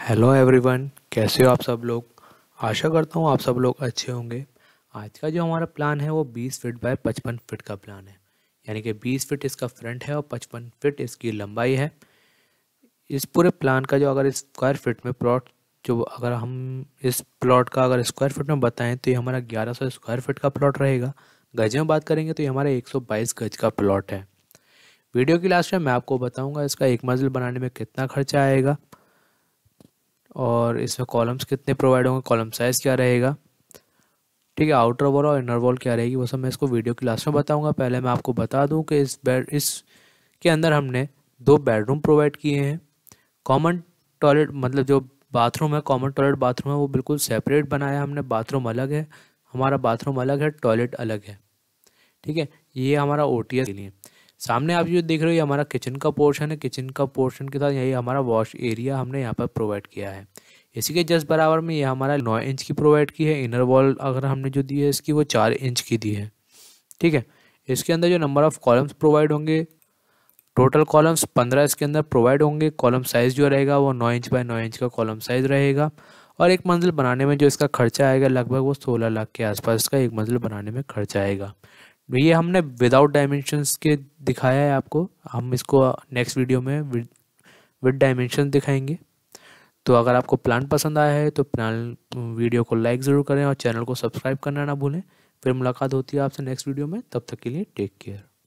Hello everyone, कैसे हो आप सब लोग। आशा करता हूँ आप सब लोग अच्छे होंगे। आज का जो हमारा प्लान है वो 20 फीट बाय 55 फीट का प्लान है। यानी कि 20 फीट इसका फ्रंट है और 55 फीट इसकी लंबाई है। इस पूरे प्लान का जो अगर स्क्वायर फीट में प्लॉट जो अगर हम इस प्लॉट का अगर स्क्वायर फीट में बताएं तो ये हमारा 1100 स्क्वायर फीट का प्लॉट रहेगा। गज में बात करेंगे तो ये हमारा 122 गज का प्लॉट है। वीडियो की लास्ट में मैं आपको बताऊँगा इसका एक मंजिल बनाने में कितना खर्चा आएगा और इसमें कॉलम्स कितने प्रोवाइड होंगे, कॉलम साइज़ क्या रहेगा। ठीक है, आउटर वॉल और इनर वॉल क्या रहेगी वो सब मैं इसको वीडियो की लास्ट में बताऊंगा। पहले मैं आपको बता दूं कि इसके अंदर हमने 2 बेडरूम प्रोवाइड किए हैं। कॉमन टॉयलेट मतलब जो बाथरूम है, कॉमन टॉयलेट बाथरूम है, वो बिल्कुल सेपरेट बनाया हमने। बाथरूम अलग है, हमारा बाथरूम अलग है, टॉयलेट अलग है। ठीक है, ये हमारा ओटीएस के लिए। सामने आप जो देख रहे हो ये हमारा किचन का पोर्शन है। किचन का पोर्शन के साथ यही हमारा वॉश एरिया हमने यहाँ पर प्रोवाइड किया है। इसी के जस्ट बराबर में ये हमारा 9 इंच की प्रोवाइड की है। इनर वॉल अगर हमने जो दी है इसकी वो 4 इंच की दी है। ठीक है, इसके अंदर जो नंबर ऑफ कॉलम्स प्रोवाइड होंगे, टोटल कॉलम्स 15 इसके अंदर प्रोवाइड होंगे। कॉलम साइज़ जो रहेगा वो 9 इंच बाय 9 इंच का कॉलम साइज़ रहेगा। और एक मंजिल बनाने में जो इसका खर्चा आएगा लगभग वो 16 लाख के आसपास इसका एक मंजिल बनाने में खर्चा आएगा। ये हमने विदाउट डायमेंशंस के दिखाया है आपको। हम इसको नेक्स्ट वीडियो में विद डायमेंशन दिखाएंगे। तो अगर आपको प्लान पसंद आया है तो प्लान वीडियो को लाइक ज़रूर करें और चैनल को सब्सक्राइब करना ना भूलें। फिर मुलाकात होती है आपसे नेक्स्ट वीडियो में, तब तक के लिए टेक केयर।